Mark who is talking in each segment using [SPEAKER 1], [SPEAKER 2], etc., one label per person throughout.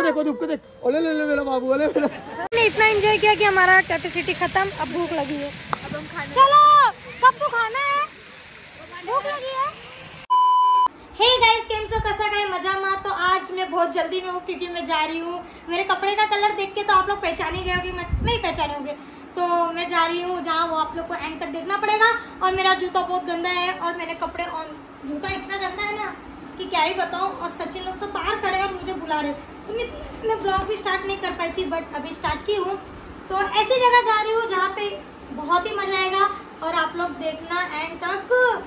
[SPEAKER 1] देखो धूप को देख, ओले ले ले मेरा बाबू, ओले मेरा।
[SPEAKER 2] हमने इतना एंजॉय किया कि हमारा कैपेसिटी खत्म, अब भूख लगी है। अब हम खाना, चलो सबको खाना है, भूख लगी है। हे गाइस, केम सो कसा गए मजा मा। तो आज मैं बहुत जल्दी में हूँ क्योंकि मैं जा रही हूँ। मेरे कपड़े का कलर देख के तो आप लोग पहचान ही गए होंगे, मैं नहीं पहचाने होंगे। तो मैं जा रही हूँ जहाँ, वो आप लोग को एंड तक देखना पड़ेगा। और मेरा जूता बहुत गंदा है और मैंने कपड़े ऑन, जूता इतना गंदा है ना कि क्या ही बताऊँ। और सचिन लोग सब बाहर खड़े और मुझे बुला रहे, तो मैं ब्लॉग भी स्टार्ट नहीं कर पाई थी, बट अभी स्टार्ट की हूँ। तो ऐसी जगह जा रही हूँ जहाँ पे बहुत ही मजा आएगा और आप लोग देखना एंड तक।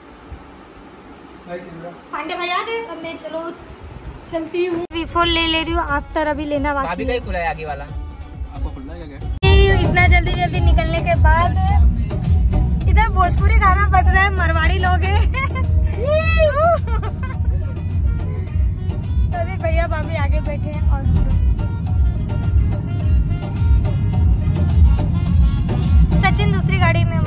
[SPEAKER 2] पांडे भाई आ गए, अब मैं चलो चलती हूँ। V4 ले रही हूँ, आफ्टर अभी लेना बाकी है।
[SPEAKER 3] खुला है आगे वाला, आपको खुलना है क्या?
[SPEAKER 2] इतना जल्दी जल्दी निकलने के बाद इधर भोजपुरी गाना बज रहा है, मरवाड़ी लोग हैं। तभी भैया भाभी आगे बैठे हैं और सचिन दूसरी गाड़ी में।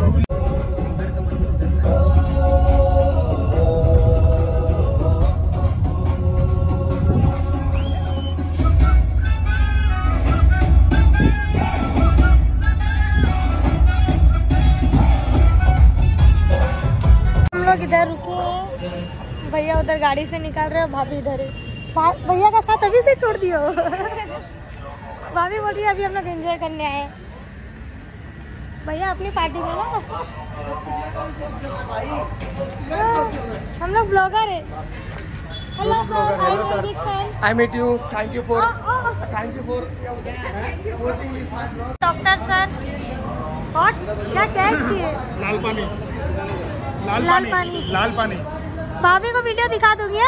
[SPEAKER 2] इधर रुके हैं, भैया उधर गाड़ी से निकाल रहे हो, भाभी इधर है। भैया का साथ अभी से छोड़ दियो। भाभी बोल रही है अभी हम लोग एंजॉय करने आए। भैया अपनी पार्टी में ना, हम लोग ब्लॉगर है। Hello sir, I am big fan.
[SPEAKER 1] I meet you, thank you for watching this my blog.
[SPEAKER 2] Doctor sir, और क्या टेस्ट किए?
[SPEAKER 4] लाल पानी, लाल पानी।
[SPEAKER 2] भाभी को वीडियो दिखा दूंगी।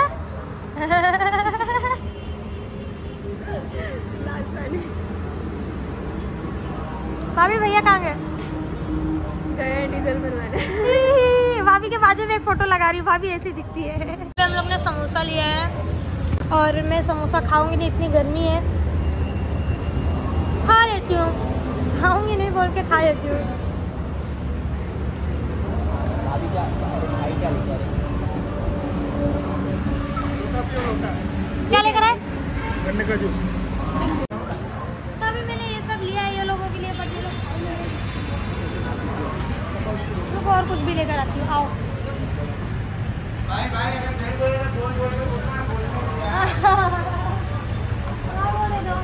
[SPEAKER 2] भाभी भैया कहाँ गए? डीजल बनवाने। भाभी के बाजू में एक फोटो लगा रही हूँ, भाभी ऐसी दिखती है। हम लोग ने समोसा लिया है और मैं समोसा खाऊंगी नहीं, इतनी गर्मी है। खा लेती हूँ, खाऊंगी नहीं बोल के खा लेती हूँ। क्या लेकर आए?
[SPEAKER 4] गन्ने का जूस।
[SPEAKER 2] तभी मैंने ये सब लिया है ये लोगों के लिए, बट ये लोग रुको और कुछ भी लेकर आती हूँ। आओ वो दे दो,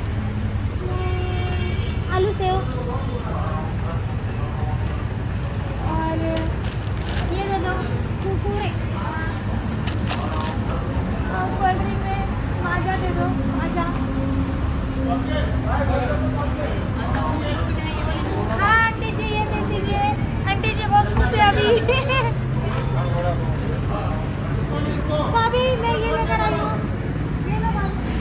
[SPEAKER 2] आलू सेव और ये दे दो कुरकुरे। कोल्ड ड्रिंक में माजा दे दो, माजा। हाँ आंटी जी ये दे दीजिए। आंटी जी बहुत खुश है अभी। भाभी मैं ये लेकर आई हूँ, ये लो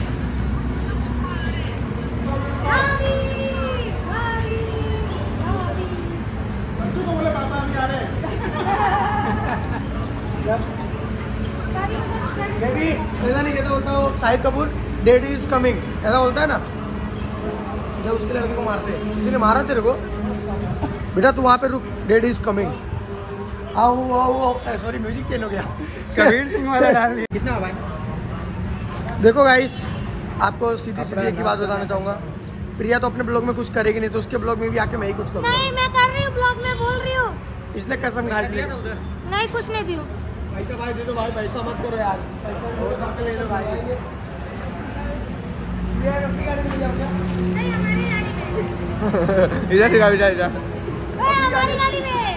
[SPEAKER 2] भाभी।
[SPEAKER 1] बेबी ऐसा नहीं कहता, होता वो Shahid Kapoor daddy is coming ऐसा बोलता है ना, जब उसके लड़के को मारते हैं। किसी ने मारा तेरे को? बेटा तू वहाँ पे रुक, डैडी इज कमिंग। आओ आओ आओ, सॉरी म्यूजिक चेंज हो गया।
[SPEAKER 3] कबीर सिंह वाला डाल दिया। कितना भाई?
[SPEAKER 1] देखो गाइस, आपको सीधी सीधी एक ही बात बताना चाहूँगा, प्रिया तो अपने ब्लॉग में कुछ करेगी नहीं, तो उसके ब्लॉग में भी आके मैं ही कुछ करूँगा।
[SPEAKER 2] नहीं मैं कर रही हूँ, ब्लॉग में बोल रही हूँ।
[SPEAKER 1] इसने कसम खा दी।
[SPEAKER 2] नहीं कुछ नहीं दी।
[SPEAKER 1] पैसा भाई दे दो भाई, पैसा मत करो यार, पैसा ले लो भाई।
[SPEAKER 2] नहीं हमारी गाड़ी में।
[SPEAKER 3] इधर ठीक है, इधर
[SPEAKER 2] हमारी गाड़ी में।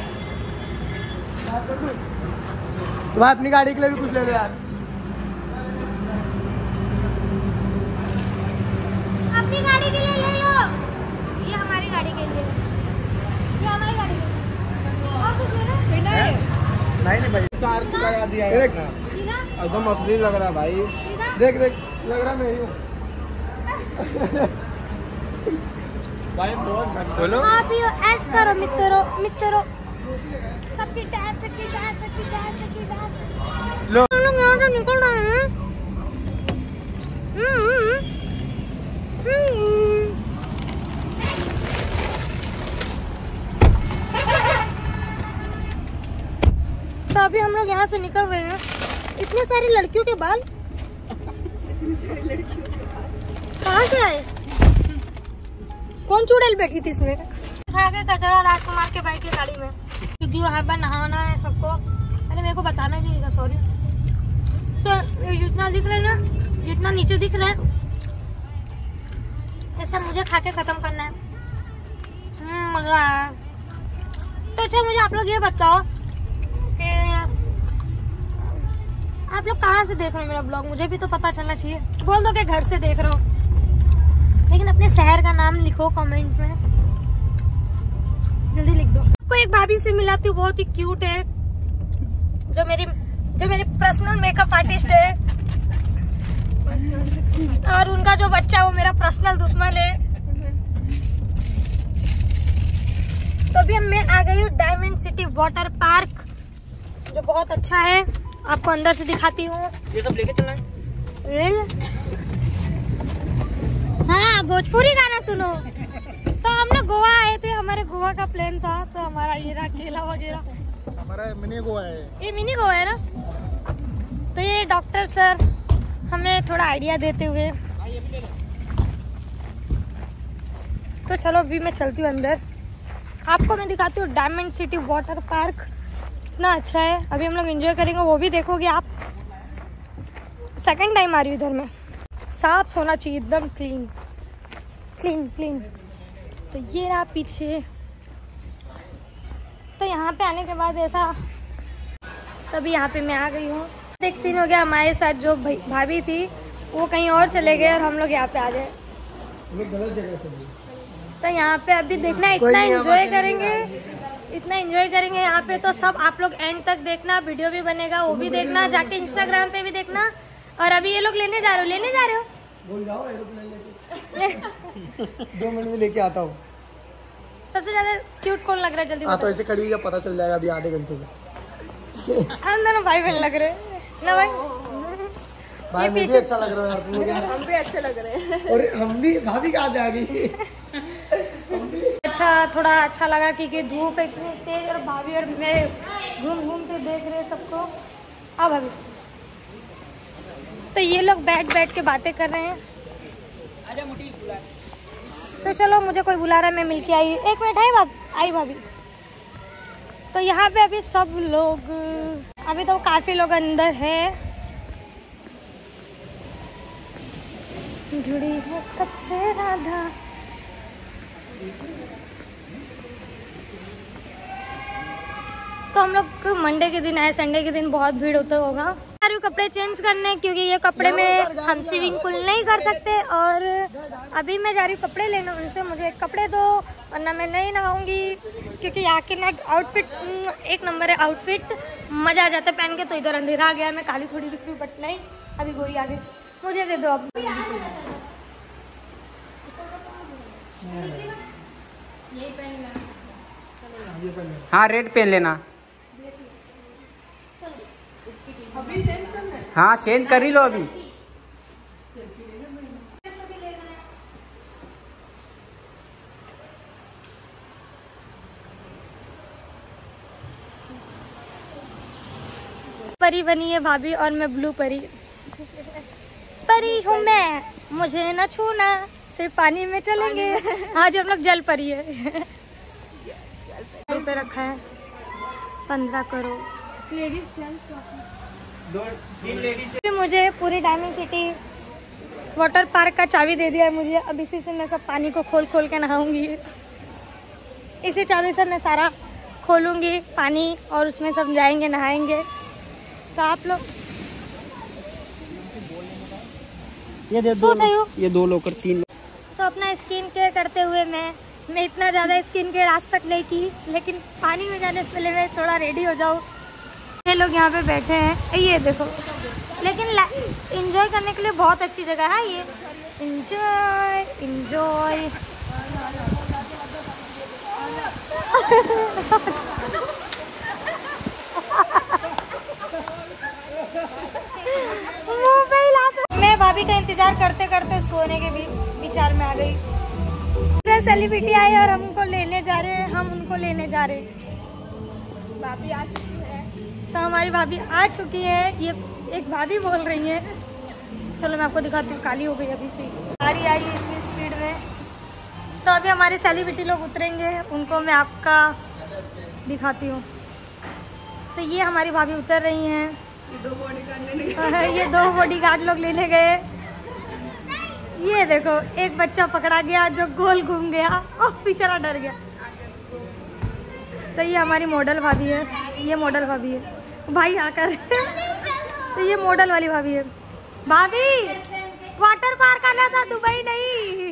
[SPEAKER 1] भाई अपनी गाड़ी के लिए भी कुछ ले लो यार।
[SPEAKER 2] अपनी गाड़ी के लिए ले लो, ये हमारी गाड़ी के लिए, ये हमारी गाड़ी के लिए। और कुछ लेना?
[SPEAKER 1] नहीं भाई, कार की याद दिया है एकदम असली लग रहा भाई। देख देख लग रहा मैं ही हूँ। भाई बोलो।
[SPEAKER 2] आप ये ऐस करो मित्रों, मित्रों सबकी डांस, सबकी डांस, सबकी डांस, सबकी डांस।
[SPEAKER 3] लो
[SPEAKER 2] हम लोग यहाँ से निकल रहे हैं। तो अभी हम लोग यहाँ से निकल रहे हैं। इतने सारी लड़कियों के बाल, इतनी सारी लड़कियों के बाल। कहाँ से आए? कौन चुड़ैल बैठी थी इसमें? खा के कचरा राजकुमार के बाइक की गाड़ी में, क्योंकि वहाँ पर नहाना है सबको। अरे मेरे को बताना ही नहीं था, सॉरी। तो जितना दिख रहा है ना, जितना नीचे दिख रहा है, ये सब मुझे खा के खत्म करना है। मजा आया। तो अच्छा मुझे आप लोग ये बताओ कि आप लोग कहाँ से देख रहे हो मेरा ब्लॉग? मुझे भी तो पता चलना चाहिए। बोल दो कि घर से देख रहे हो, लेकिन अपने शहर का नाम लिखो कमेंट में, जल्दी लिख दो। आपको एक भाभी से मिलाती हूँ, बहुत ही क्यूट है, जो मेरे पर्सनल मेकअप आर्टिस्ट है, और उनका जो बच्चा वो मेरा पर्सनल दुश्मन है। तो अभी मैं आ गई हूँ डायमंड सिटी वाटर पार्क, जो बहुत अच्छा है। आपको अंदर से दिखाती हूँ।
[SPEAKER 3] ये सब लेके चलना है।
[SPEAKER 2] हाँ, भोजपुरी गाना सुनो। तो हम लोग गोवा आए थे, हमारे गोवा का प्लान था, तो हमारा ये रहा केला वगैरह।
[SPEAKER 4] हमारा मिनी गोवा है।
[SPEAKER 2] ये मिनी गोवा है ना। तो ये डॉक्टर सर हमें थोड़ा आइडिया देते हुए, तो चलो अभी मैं चलती हूँ अंदर, आपको मैं दिखाती हूँ डायमंड सिटी वाटर पार्क। इतना अच्छा है, अभी हम लोग एंजॉय करेंगे, वो भी देखोगे आप। सेकंड टाइम आ रही हूँ इधर में। साफ होना चाहिए, एकदम क्लीन क्लीन क्लीन। तो ये रहा पीछे। तो यहाँ पे आने के बाद ऐसा, तभी यहाँ पे मैं आ गई हूँ। एक सीन हो गया हमारे साथ, जो भाभी थी वो कहीं और चले गए और हम लोग यहाँ पे आ गए।
[SPEAKER 1] गलत जगह से।
[SPEAKER 2] तो यहाँ पे अभी देखना, इतना एंजॉय करेंगे, इतना एंजॉय करेंगे यहाँ पे। तो सब आप लोग एंड तक देखना, वीडियो भी बनेगा, वो भी देखना, जाके इंस्टाग्राम पे भी देखना। और अभी ये लोग लेने जा रहे हो
[SPEAKER 1] बोल जाओ एरोप्लेन लेके 2 मिनट में लेके आता हूँ।
[SPEAKER 2] सबसे ज्यादा क्यूट कौन लग रहा है? जल्दी
[SPEAKER 1] हाँ, तो ऐसे खड़ी हुई पता चल जाएगा अभी आधे घंटे में।
[SPEAKER 2] हम दोनों भाई बहन लग रहे हैं ना भाई?
[SPEAKER 1] भाई मुझे भी अच्छा लग रहा है यार, तुम लोग यार।
[SPEAKER 5] हम भी अच्छे लग रहे हैं।
[SPEAKER 1] और हम भी, भाभी कहाँ से आ गई?
[SPEAKER 2] अच्छा, थोड़ा अच्छा लगा क्योंकि धूप इतनी तेज, और भाभी और मैं घूम के देख रहे हैं सबको। हाँ भाभी। तो ये लोग बैठ के बातें कर रहे हैं। तो चलो, मुझे कोई बुला रहा है, मैं मिलके आई। 1 मिनट आई भाभी। तो यहाँ पे अभी सब लोग, अभी तो काफी लोग अंदर है। जुड़ी है कब से राधा। तो हम लोग मंडे के दिन आए, संडे के दिन बहुत भीड़ होता होगा। कपड़े चेंज करने, क्योंकि ये कपड़े में हम स्विमिंग पूल नहीं कर सकते। और अभी मैं जा रही हूँ कपड़े लेने उनसे, मुझे कपड़े दो वरना मैं नहीं नहाऊंगी। क्योंकि यहाँ के ना आउटफिट एक नंबर है, आउटफिट मजा आ जाता है पहन के। तो इधर अंधेरा आ गया, मैं काली थोड़ी दिख रही हूँ, बट नहीं, अभी गोरी आ गई। मुझे दे दो अब।
[SPEAKER 3] हाँ, रेड पेन लेना।
[SPEAKER 5] अभी चेंज करना है।
[SPEAKER 3] हाँ, चेंज कर ही लो अभी।
[SPEAKER 2] परी बनी है भाभी, और मैं ब्लू परी हूँ मैं, मुझे न छूना, सिर्फ पानी में चलेंगे। आज हम लोग जल परी है। पे रखा है 15 करोड़।
[SPEAKER 5] लेडीज
[SPEAKER 2] मुझे पूरी डायमंड सिटी वाटर पार्क का चाबी दे दिया है मुझे। अब इसी से मैं सब पानी को खोल के नहाऊंगी। इसी चाबी से मैं सारा खोलूंगी पानी, और उसमें सब जाएंगे नहाएंगे। तो आप लोग
[SPEAKER 3] ये 2 लोग और 3 लोग।
[SPEAKER 2] तो अपना स्किन केयर करते हुए मैं इतना ज़्यादा स्किन केयर आज तक नहीं की, लेकिन पानी में जाने से पहले मैं थोड़ा रेडी हो जाऊँ। ये लोग यहाँ पे बैठे हैं, ये देखो। लेकिन एंजॉय करने के लिए बहुत अच्छी जगह है ये। एंजॉय मैं भाभी का इंतजार करते करते सोने के भी विचार में आ गई। सेलिब्रिटी आई और हमको लेने जा रहे हैं, हम उनको लेने जा रहे हैं।
[SPEAKER 5] भाभी आ चुकी है।
[SPEAKER 2] तो हमारी भाभी आ चुकी है। ये एक भाभी बोल रही है। चलो मैं आपको दिखाती हूँ, काली हो गई अभी से, गाड़ी आई है इतनी स्पीड में। तो अभी हमारे सेलिब्रिटी लोग उतरेंगे, उनको मैं आपका दिखाती हूँ। तो ये हमारी भाभी उतर रही हैं, ये दो बॉडीगार्ड लोग लेने गए। ये देखो एक बच्चा पकड़ा गया जो गोल घूम गया और बेचारा डर गया। तो ये हमारी मॉडल भाभी है, ये मॉडल भाभी है भाई आकर तो ये मॉडल वाली भाभी है। भाभी वाटर पार्क आना था, दुबई नहीं।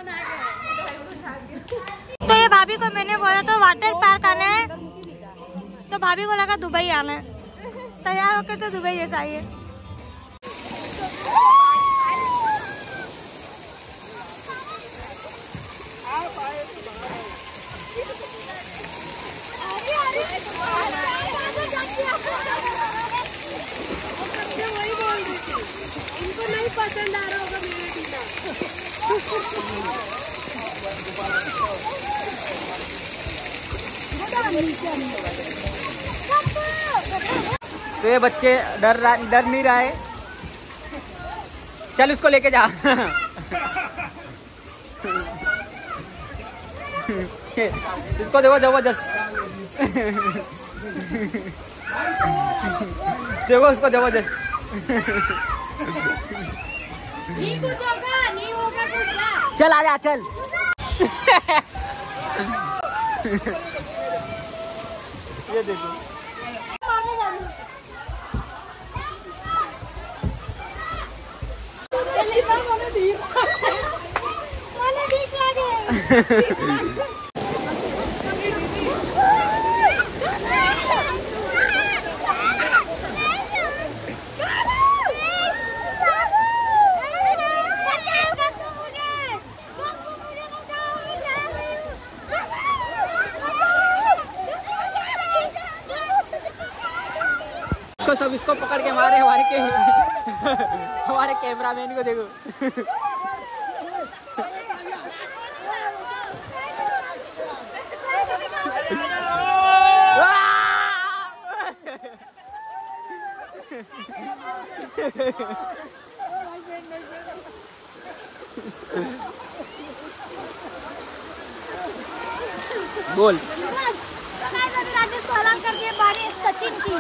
[SPEAKER 2] तो ये भाभी को मैंने बोला तो वाटर पार्क आना है, तो भाभी को लगा दुबई आना है, तैयार होकर तो दुबई जैसा आई है।
[SPEAKER 5] इनको नहीं पसंद आ रहा होगा मेरा टीना।
[SPEAKER 3] तो ये बच्चे डर नहीं रहा है। चल उसको लेके जा। इसको देखो जबरदस्त। देखो उसको जबरदस्त।
[SPEAKER 5] नहीं होगा कुछ।
[SPEAKER 3] चल आजा चल। ये देखो सब इसको पकड़ के मारे हमारे कैमरामैन को देखो। बोल
[SPEAKER 2] सचिन की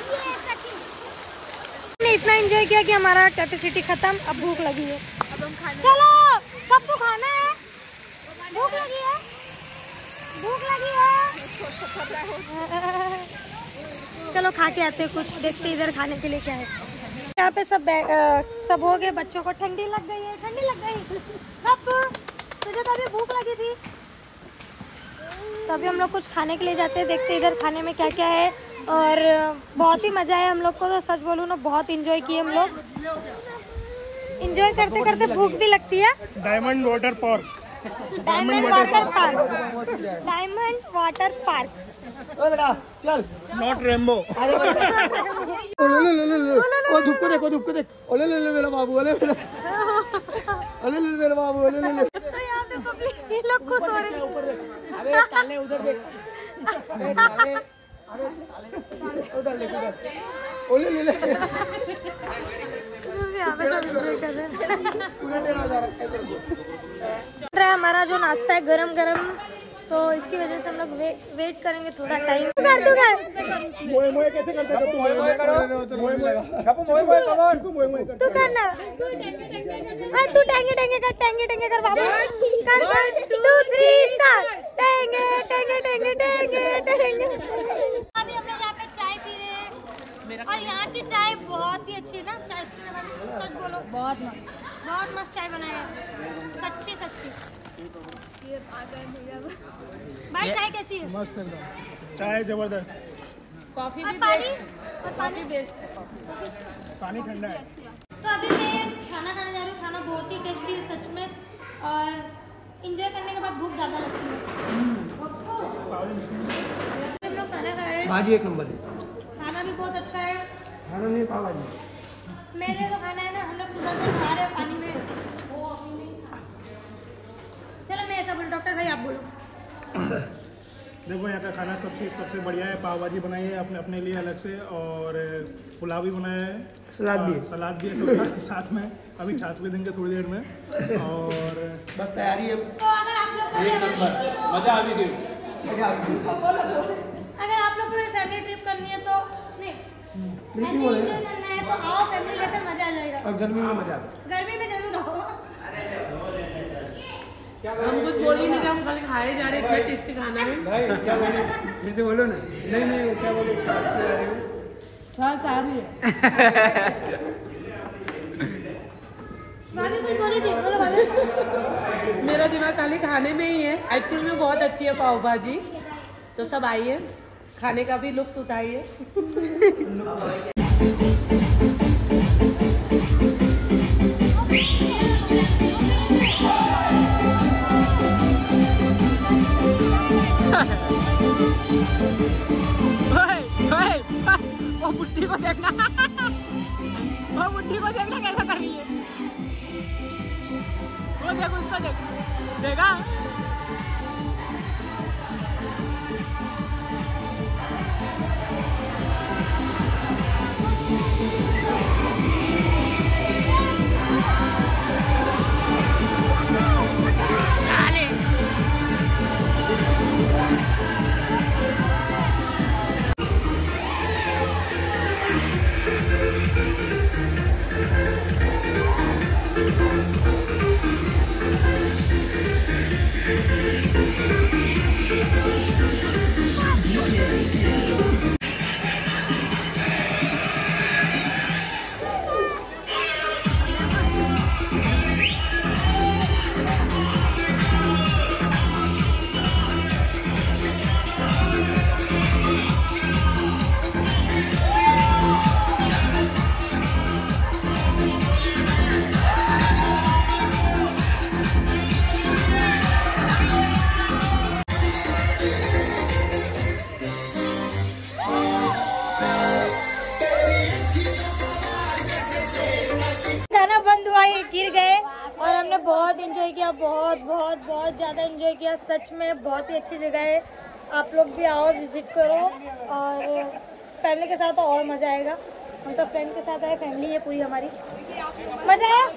[SPEAKER 2] ने इतना एंजॉय किया कि हमारा कैपेसिटी खत्म, अब भूख लगी है।
[SPEAKER 5] अब हम खाने
[SPEAKER 2] चलो सबको खाना है, भूख लगी है, भूख लगी है। चलो खा के आते हैं कुछ, देखते इधर खाने के लिए क्या है। यहाँ पे सब हो गए, बच्चों को ठंडी लग गई है, ठंडी लग गई। कब तुझे तो अभी भूख लगी थी। तो अभी हम लोग कुछ खाने के लिए जाते हैं, देखते हैं इधर खाने में क्या क्या है। और बहुत ही मज़ा आया हम लोग को, तो सच बोलूँ ना बहुत इंजॉय किए हम लोग। इंजॉय करते करते भूख भी लगती है।
[SPEAKER 4] Diamond water park,
[SPEAKER 2] diamond water park, diamond water park.
[SPEAKER 1] ओ बेटा चल,
[SPEAKER 4] नॉट रेम्बो।
[SPEAKER 1] ओ धूप को देख, ओले ले ले मेरा बाबू, ओले मेरा, ओले ले मेरा बाबू, ओले ले।
[SPEAKER 2] तो यहाँ पे पब्लिक ये लोग खुश हो रहे हैं।
[SPEAKER 1] ऊपर देख, अबे काले उधर देख, अबे काले, अबे काले उधर देख, उधर ओले ले ले।
[SPEAKER 2] यहाँ पे सब enjoy कर रहे हैं।
[SPEAKER 1] पूरा टेढ़ा हो जा रहा है इधर को।
[SPEAKER 2] हमारा जो नाश्ता है गरम गरम, तो इसकी वजह से हम लोग वेट करेंगे थोड़ा टाइम।
[SPEAKER 4] मोए मोए कैसे करते हो? मोए मोए करो, मोए मोए बापू, मोए मोए करो, तू मोए मोए कर,
[SPEAKER 2] तू करना। हाँ तू टेंगे टेंगे कर बाबू, कर 1 2 3 स्टार्ट। टेंगे टेंगे टेंगे टेंगे टेंगे। अभी हम लोग यहाँ पे चाय पी रहे हैं, और यहाँ की चाय बहुत ही अच्छी है ना। चाय अच्छी है, सच बोलो, बहुत मस्त चाय बनाई है, सच्ची। भाई चाय कैसी है?
[SPEAKER 4] मस्त एकदम, चाय जबरदस्त,
[SPEAKER 5] कॉफी
[SPEAKER 2] और
[SPEAKER 5] भी
[SPEAKER 2] पानी
[SPEAKER 5] बेस्ट,
[SPEAKER 4] पानी ठंडा है।
[SPEAKER 2] तो अभी मैं खाना खाने जा रही हूँ। खाना बहुत ही टेस्टी है सच में, और इंजॉय करने के बाद भूख ज़्यादा लगती है। हम लोग खाना खाए,
[SPEAKER 1] भाजी एक नंबर है,
[SPEAKER 2] खाना भी बहुत अच्छा है।
[SPEAKER 1] खाना नहीं पाव भाजी।
[SPEAKER 2] मेरे तो खाना है ना, हम लोग सुबह से खा रहे हैं पानी में, वो अभी नहीं खा। चलो मैं ऐसा बोलूँ, डॉक्टर भाई आप बोलो।
[SPEAKER 4] देखो यहाँ का खाना सबसे बढ़िया है। पाव भाजी बनाई है अपने लिए अलग से, और पुलाव भी बनाया है,
[SPEAKER 1] सलाद भी है।
[SPEAKER 4] सलाद भी है सब साथ में। अभी छाछ भी देंगे थोड़ी देर में, और
[SPEAKER 1] बस तैयारी है।
[SPEAKER 2] तो अगर आप लोग को
[SPEAKER 3] मजा आ भी गई।
[SPEAKER 2] अगर आप लोग को फैमिली ट्रिप करनी है तो नहीं ऐसे enjoy करना है तो आओ, फैमिली लेकर मजा आ जाएगा।
[SPEAKER 1] और गर्मी में मजा आता है।
[SPEAKER 2] गर्मी में जरूर आओ।
[SPEAKER 5] हम कुछ बोल ही नहीं रहे, हम खाली खाए जा रहे, इतना टेस्टी खाना है।
[SPEAKER 3] भाई क्या बोले, फिर से बोलो ना। नहीं वो क्या बोले, छाछ पिला रहे हो।
[SPEAKER 5] छाछ आ रही है।
[SPEAKER 2] भाभी कुछ बोली थी, बोलो भाभी।
[SPEAKER 5] मेरा दिमाग खाली खाने में ही है। एक्चुअल में बहुत अच्छी है पाव भाजी, तो सब आइए, खाने का भी लुत्फ उठाइए।
[SPEAKER 3] वो बुड्ढी को देखना, वो बुड्ढी को देखना कैसा कर रही है। वो देख, उसको देख, देखा।
[SPEAKER 2] गिर गए और हमने बहुत एंजॉय किया, बहुत ज़्यादा एंजॉय किया। सच में बहुत ही अच्छी जगह है, आप लोग भी आओ, विजिट करो। और फैमिली के साथ तो और मज़ा आएगा। हम तो फ्रेंड के साथ आए, फैमिली है पूरी हमारी। मज़ा आया?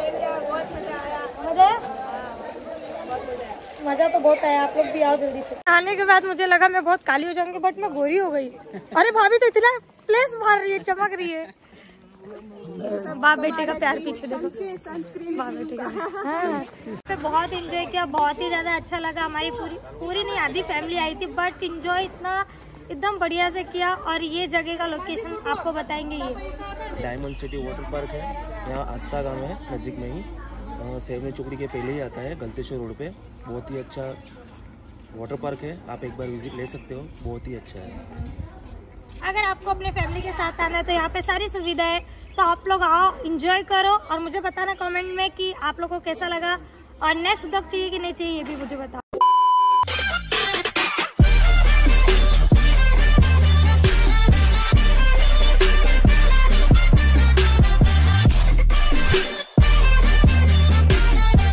[SPEAKER 2] मज़ा तो बहुत आया। आप लोग भी आओ जल्दी से। आने के बाद मुझे लगा मैं बहुत काली हो जाऊंगी, बट मैं गोरी हो गई। अरे भाभी तो इतना फ्लैश मार रही है, चमक रही है। बाप बेटे का प्यार पीछे देखो, बाप बेटे का। हाँ, पे बहुत एंजॉय किया, बहुत ही ज़्यादा अच्छा लगा। हमारी पूरी नहीं, आधी फैमिली आई थी, बट एंजॉय इतना एकदम बढ़िया से किया। और ये जगह का लोकेशन आपको बताएंगे। ये
[SPEAKER 6] डायमंड सिटी वाटर पार्क है, यहाँ आस्था गाँव है नज़दीक में ही, सेवनी चौकड़ी के पहले ही आता है, गलतेश्वर रोड पे। बहुत ही अच्छा वाटर पार्क है, आप एक बार विजिट ले सकते हो, बहुत ही अच्छा है।
[SPEAKER 2] अगर आपको अपने फैमिली के साथ आना है तो यहाँ पे सारी सुविधा है, तो आप लोग आओ, एंजॉय करो और मुझे बताना कमेंट में कि आप लोगों को कैसा लगा और नेक्स्ट ब्लॉग चाहिए कि नहीं चाहिए, ये भी मुझे बताओ।